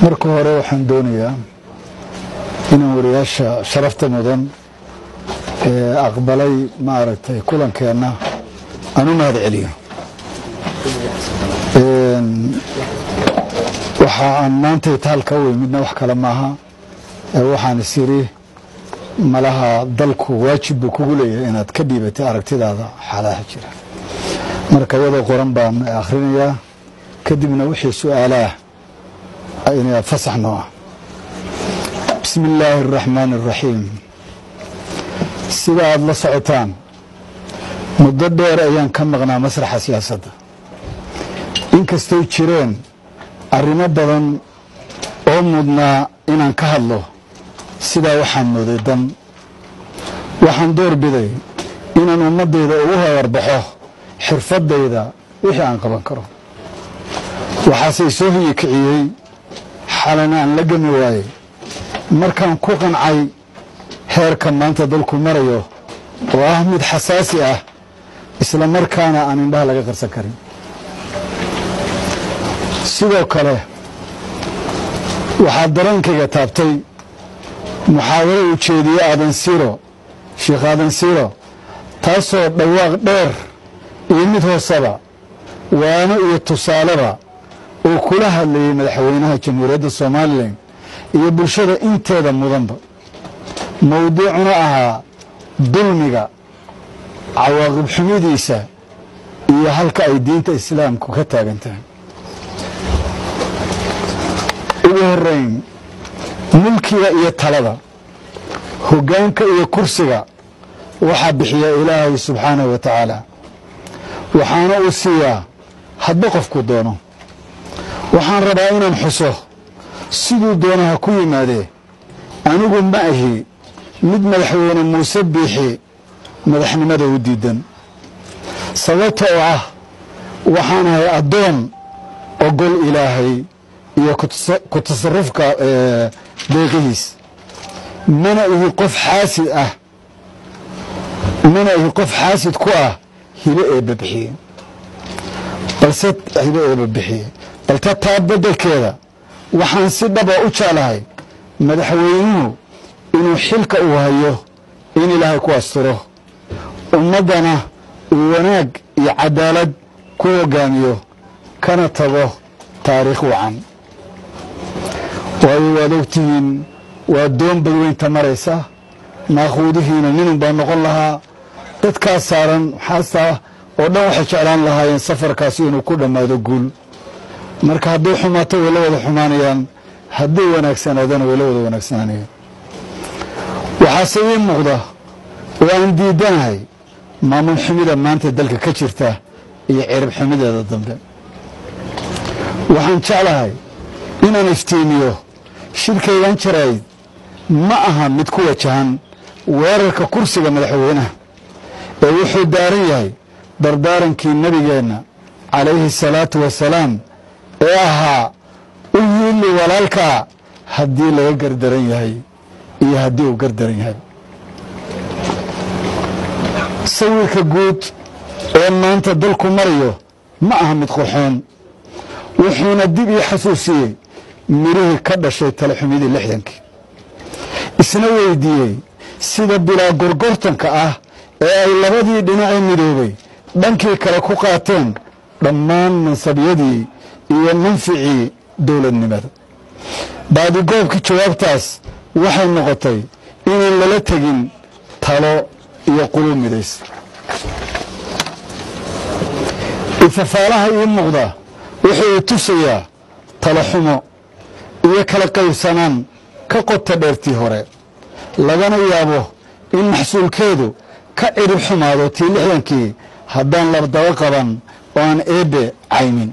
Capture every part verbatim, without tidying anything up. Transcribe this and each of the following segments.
marka hore waxaan doonayaa inaan wariyaasha sharafta mudan ee aqbalay maaragtay kulankeena aan u mahad celiyo. een waxa aan maanta taalka weyn midna wax kale maaha waxaan isiri malaha dalku waajib buu kugu leeyahay inaad ka dhiibatay aragtidaada xaaladaha jira. marka wada qoran baan akhrinayaa kadibna wixii su'aalaha ayna fasaxno. بسم الله الرحمن الرحيم. سيدا الله سعوتان مددير ايان كم مغنى مسرح سياسة إنك استيجرين الرمى بدن أمودنا إنان كهالله سيدا وحان مددن وحان دور بدي إنان أمد إذا أوها يربحوه حرفت إذا وحي عن قبان كرو وحاسيسوه يكعيي حالنا أن لقم واي markaan ku qancay heerka maanta dalku marayo oo ah mid xasaasi ah isla markaana aan indhaha laga qarsan karin. sidoo kale waxaa dareenkayga taabtay muxaadaro uu jeediyey aadan siro sheekh aadan siro taasoo dhawaaq dheer iyo mid hoosaba waano iyo tusaaleba uu kula hadlayay madaxweynaha jamhuuriyadda Soomaaliland iyo bulshada inteeda mudanba mowduucuna ahaa dulmiga cawaaqib xumidiisa iyo halka ay diinta islaamku ka taagan tahay. ugu horeyn mulkiga iyo talada hoggaanka iyo kursiga waxaa bixiya ilaahay subxaanahu wa tacaala waxaana uu siiyaa hadba qofku doono. waxaan rabaa inaan xuso siduu doonaha ku yimaadee anigu ma ahi mid madaxweyne muuse biixi madaxnimada u diidan sababtoo ah waxaan ahay addoon ogol ilaahay iyo ku tasarufka deeqihiis mana ihi qof xaasid ah mana ihi qof xaasid ku ah hibe eebba bixiye balse hibe eebba bixiye balse taa beddelkeeda waxaan si dhaba u jeclahay madaxweynuhu inuu xilka uu hayo in ilaahay ku asturo ummadana uu wanaag iyo cadaalad ku hogaamiyo kana tago taariikh wacan. waayo waad ogtihiin waa doon badweynta maraysa naaquudihiina ninun baa noqon lahaa dadkaas saaran xaasta oo dhan waxay jeclaan lahaayeen safarkaasi inuu ku dhammaado guul. marka haddii xumaato way la wada xumaanayaan haddii wanaagsanaadana way la wada wanaagsananayaan. waxaase ii muuqda oo aan diidanahay maamul xumida maanta dalka ka jirta iyo cirib xumideeda dambe. waxaan jeclahay inaan iftiimiyo shirkaygan jarayd ma aha mid ku wajahan weerarka kursiga madaxweynaha ee wuxuu daaran yahay dardaarankii nabigeenna calayhi salaatu wasalaam ee ahaa u yiili walaalkaa haddii laga gardaran yahay iyo haddii uu gardaran yahay. sawirka guud ee maanta dalku marayo ma aha mid qurxoon wuxuuna dib ii xasuusiyey mirihii ka dhashay talaxumidii lixdankii isna weydiiyey sida bilaa gorgortanka ah ee ay labadii dhinacee midoobay dhankii kale ku qaateen dhammaan mansabyadii iyo manficii dowladnimada. baadigoobkii jawaabtaas waxay noqotay inaan lala tegin talo iyo qulub midaysa. ifafaalaha ii muuqda wuxuu tusayaa talo xumo iyo kala qaybsanaan ka qota dheertii hore lagana yaabo in maxsuulkeedu ka cirib xumaado tii lixdankii haddaan labdaba qaban oo aan eebbe caynin.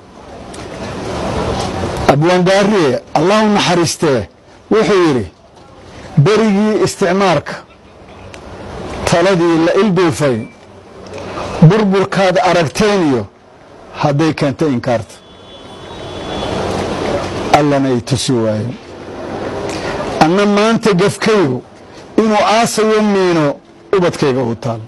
abwaan baariye allahu naxariistee wuxuu yidhi berigii isticmaarka taladii la ilduufay burburkaad aragteen iyo hadday keentay inkaarta allana ay tusi waayen. anna maanta gafkaygu inuu aasayo miino ubadkayga u taal.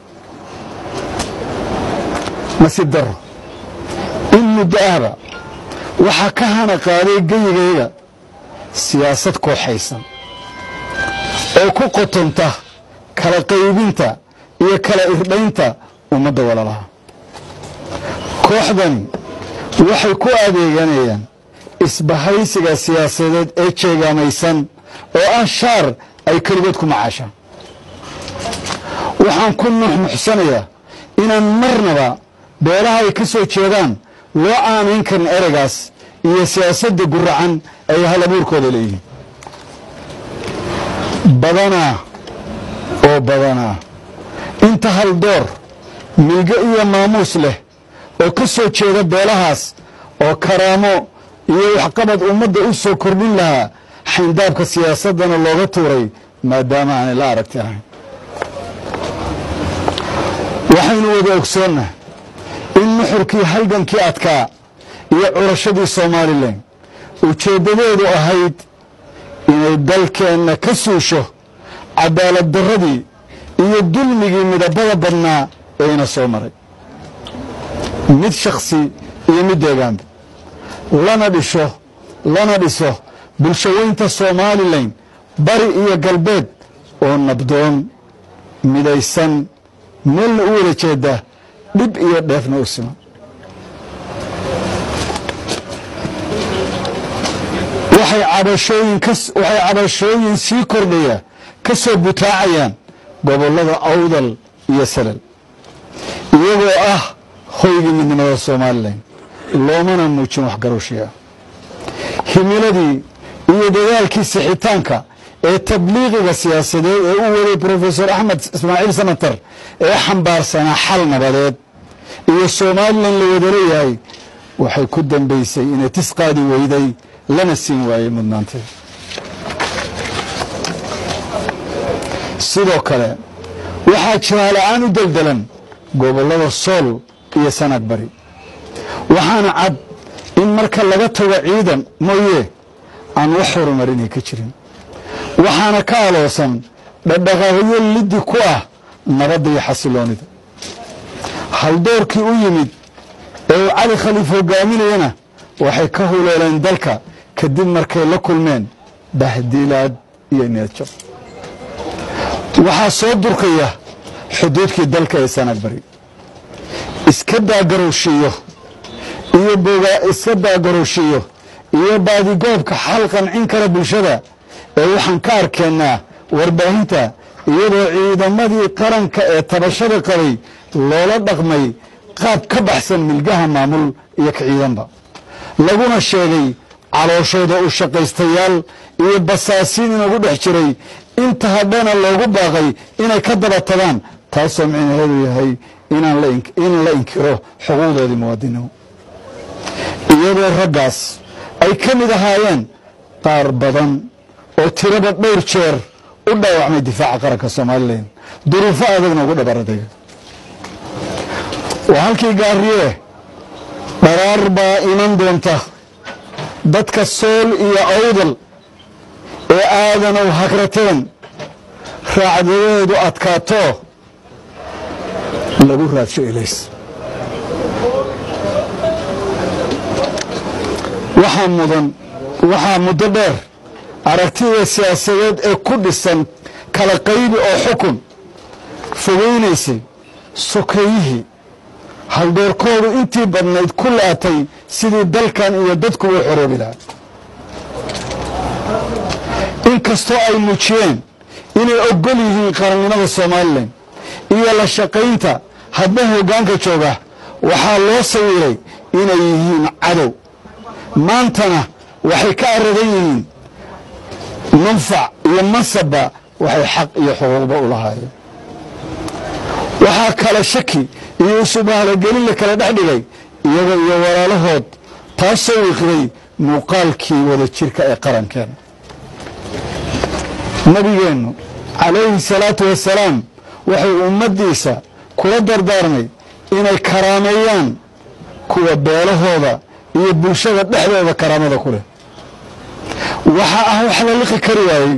nasiib darro in muddo ahba waxaa ka hana qaaday geyigayga siyaasad kooxaysan oo ku qotonta kala qaybinta iyo kala irdhaynta ummadda walalaha. kooxdani waxay ku adeeganayaan isbahaysiga siyaasadeed ee jeegaamaysan oo ah shaar ay keligood ku macaashaan. waxaan ku nuxnuxsanayaa inaan marnaba beelaha ay ka soo jeedaan loo aamayn karin ereygaas iyo siyaasadda guracan ay hal abuurkooda leeyihiin. badanaa oo badanaa inta hal door milgo iyo maamuus leh oo ka soo jeeda beelahaas oo karaamo iyo waxqabad ummadda u soo kordhin lahaa xayndaabka siyaasaddana looga tuuray maadaama aanay la aragti ahayn. waxaynu wada ogsoonnahay in nuxurkii halgankii adkaa iyo curashadii somalilan ujeeddadeedu ahayd inay dalkeenna ka suusho cadaalad darradii iyo dulmigii midabada badnaa ee ina soo maray, mid shakhsi iyo mid deegaanba, lana dhisho lana dhiso bulshaweynta somalilan bari iyo galbeed oo nabdoon, midaysan, meelna u wada jeeda, dhib iyo dheefna u siman. waxay cabashooyin ka waxay cabashooyin sii kordhaya ka soo butaacayaan gobollada awdal iyo salal, iyagoo ah hoygii midnimada somalilan, loomana muujin waxgarowshiya. himiladii iyo dadaalkii sixitaanka ee tabliiqiga siyaasadeed ee u waday brofesor axmed ismaaciil samatar ee xambaarsanaa xal nabadeed iyo somalilan la wada leeyahay waxay ku dambaysay inay tisqaadi weyday lana siin waayey mudnaanteed. sidoo kale waxaa jiraala-aan u deldelan gobollada sool iyo sanaag bari, waxaana cad in marka laga tago ciidan mooye aan wax horumarinay ka jirin. waxaana ka aloosan dhadhaqaaqyo liddi ku ah nabadda iyo xasiloonida. haldoorkii u yimid ee uu cali khaliif hogaaminayana waxay ka huleeleen dalka kadib markay la kulmeen bahdiilaad iyo niyadjab. waxaa soo durkaya xuduudkii dalka ee sanaag bari. iska daagarowshiiyo iyo iska daagarowshiiyo iyo baadigoobka xal qancin kara bulshada ee waxaan ka arkaynaa warbaahinta iyadoo ciidamadii qaranka ee tabashada qabay loola dhaqmay qaab ka baxsan milgaha maamul iyo ka ciidanba, laguna sheegay calooshooda u shaqaystayaal iyo basaasiin inagu dhex jiray, inta hadhana loogu baaqay inay ka daba tagaan, taasoo micnaheedu yahay in la inkiro xuquuqdoodii muwaadinimo. iyadoo raggaas ay ka mid ahaayeen qaar badan oo tiraba dhowr jeer u dhaawacmay difaaca qaranka somalilan, duruufo adagna ugu dhabaradaya. waa halkii gaariye dharaar baa iman doonta dadka sool iyo awdal ee aadanow hagrateen raacdadeedu adkaato lagu raadsho ilays. waxaa mudan waxaa muddo dheer aragtida siyaasadeed ee ku dhisan kala qaybi oo xukun fogeynaysay sokeeyihii haldoorkoodu intii badnayd ku laatay sidii dalkan iyo dadku u xoroobi lahaa. inkastoo ay muujiyeen inay ogol yihiin qarannimada somalilan iyo la shaqaynta hadba hoggaanka jooga, waxaa loo sawiray inay yihiin cadow. maantana waxay ka aradan yihiin manfac iyo mansabba waxay xaq iyo xuquuqba u lahaayeen. waxaa kale shaki iyo isubahalagelin la kala dhex dhigay iyaga iyo walaalahood, taasoo wiiqday muuqaalkii wada jirka ee qarankeena. nabigeennu calayhi salaatu wasalaam waxay ummaddiisa kula dardaarmay inay karaameeyaan kuwa beelahooda iyo bulshada dhexdooda karaamada ku leh. waxaa ah wax la liqi kari waayey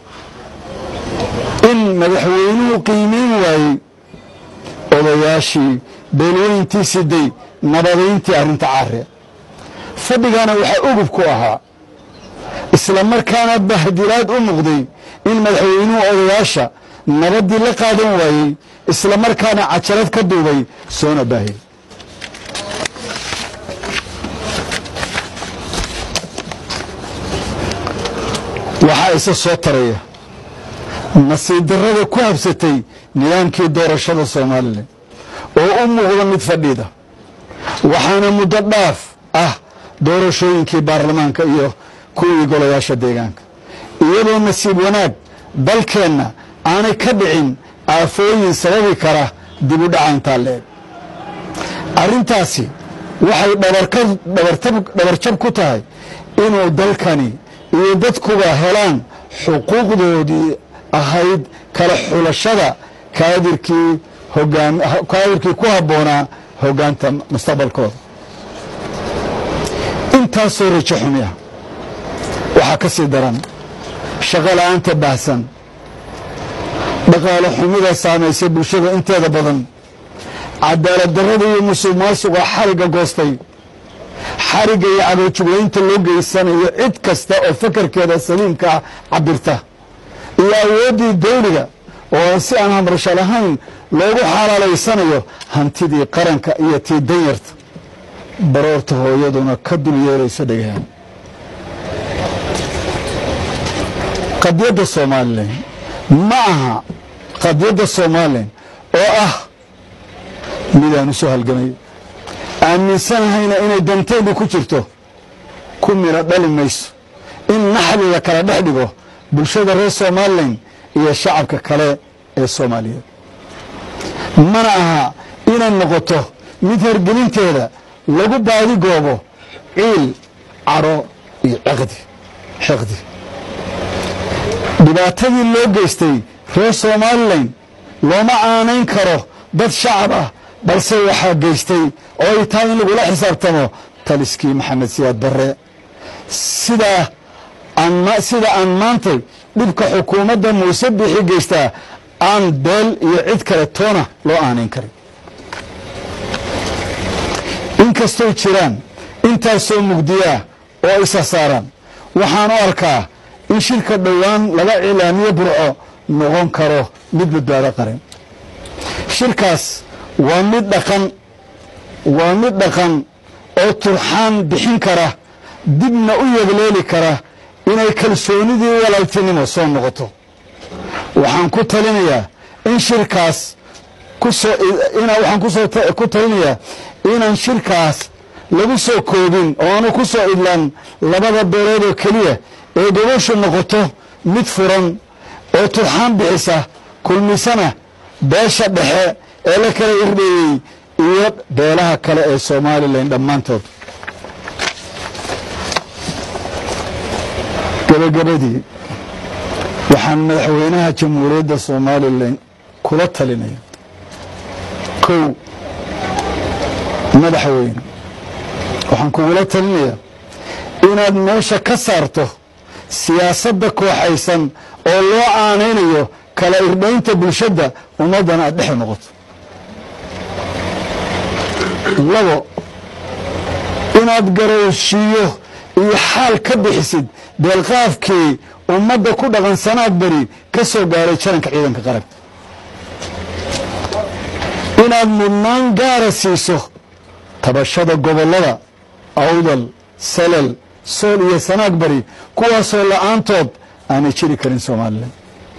in madaxweynuhu qiimeyn waayey odayaashii beelweyntii siday nabadayntii arrinta caare. fadhigana waxaa ugub ku ahaa isla markaana bahdilaad u noqday in madaxweynuhu odayaasha nabaddii la qaadan waayey isla markaana cajalad ka duubay soona baahiyey waxaa isa soo taraya nasiib darrada ku habsatay nidaamkii doorashada Soomaaliland oo u muuqda mid fadhida waxaana muddo dhaaf ah doorashooyinkii baarlamaanka iyo kuwii golayaasha deegaanka iyadoo nasiib wanaag dalkeenna aanay ka dhicin aafooyin sababi kara dib u dhaca intaa leeg arrintaasi waxay dhabarjab ku tahay inuu dalkani iyo dadkuba helaan xuquuqdoodii ahayd kala xulashada kaadirkii hogaan kaadirkii ku habboonaa hogaanta mustaqbalkooda intaasoo rajo xumi ah waxaa ka sii daran shaqo la'aanta baahsan dhaqaale xumida saamaysay bulshada inteeda badan cadaalad darrada iyo musuq maasuqa xarigga goostay xarigga iyo cadowjuglaynta loo geysanayo cid kasta oo fakarkeeda saliimka ah cabirta iyo awooddii dawliga oo si aan hamrasho lahayn loogu xalaalaysanayo hantidii qaranka iyo tii danyarta baroorta hooyaduna ka dul yeelaysa dhagahan qadiyadda Soomaaliland ma aha qadiyadda Soomaaliland oo ah midaan u soo halgamay aaminsanahayna inay danteedu ku jirto ku mira dhali mayso in naxliga kala dhex dhigo bulshada reer Soomaaliland iyo shacabka kale ee Soomaaliyeed mana aha inay noqoto mid hergelinteeda lagu baadi goobo ciil caro iyo ciqdi xiqdi dhibaatadii loo geystay reer Soomaaliland looma aanayn karo dad shacab ah balse waxaa geystay oo ay tahay in lagula xisaabtamo taliskii Maxamed Siyaad Barre sida aan sida aan maantay dhibka xukuumadda Muuse Bixi geystaa aan beel iyo cid kale toona loo aanayn karin inkastoo jiraan intaasoo mugdiya oo isa saaran waxaan u arkaa in shirka dhowaan laga cilaamiyo Burco noqon karo mid badbaado qaran shirkaas waa mid dhaqan waa mid dhaqan oo turxaan bixin kara dibna u yagleeli kara inay kalsoonidii walaaltinimo soo noqoto waxaan ku talinayaa in shirkaas ku soo ina waxaan ku soo ku talinayaa inaan shirkaas lagu soo koobin oo aanu ku soo idlaan labada beelood oo kaliya ee goboshu noqoto mid furan oo turxaan bixisa kulmisana beesha dhexe ee la kala irdheeyey iyo beelaha kale ee Soomaaliland dhammaantood gabagabadii waxaan madaxweynaha jamhuuriyadda Soomaaliland kula talinaya kow madaxweyne waxaan kugula talinayaa inaad meesha ka saarto siyaasadda kooxaysan oo loo aanaynayo kala irdhaynta bulshada ummadana aad dhex noqoto labo inaad garowshiyo iyo xaal ka bixisid beelqaafkii ummadda ku dhaqan sanaad bari ka soo gaaray jaranka ciidanka qaranka inaad mudnaan gaara siiso tabashada gobollada awdal salal sool iyo sanaag bari kuwaasoo la'aantood aanay jiri karin Soomaaliland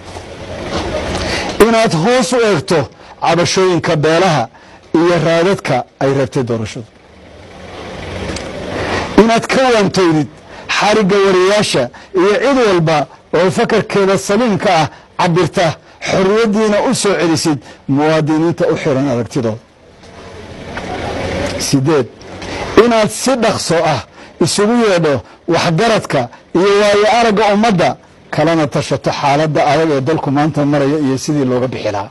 inaad hoos u eegto cabashooyinka beelaha iyo raadadka ay rabtay doorashadu inaad ka waantoydid xarigga wariyaasha iyo cid walba oo fakarkeeda saliimka ah cabirta xorriyaddiina u soo celisid muwaadiniinta u xiran aragtidooda sideed inaad si dhaqso ah isugu yeedho waxgaradka iyo waayo aragga ummadda kalana tashato xaaladda adag ee dalku maanta maraya iyo sidii looga bixi lahaa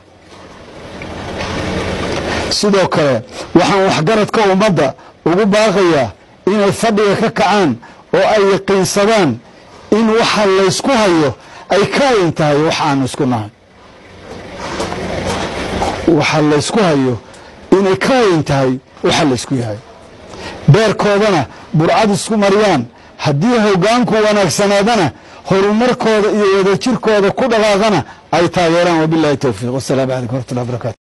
sidoo kale waxaan waxgaradka ummadda ugu baaqayaa inay fadhiga ka kacaan oo ay yaqiinsadaan in waxa laysku hayo ay ka weyn tahay wax aan isku nahay waxa laysku hayo inay ka weyn tahay waxa laysku yahay beerkoodana burcad isku mariyaan haddii hoggaanku wanaagsanaadana horumarkooda iyo wadajirkooda ku dhaqaaqana ay taageeraan. wabillahi towfiiq. wassalaamu calaykum waraxmatullahi wabarakaatu.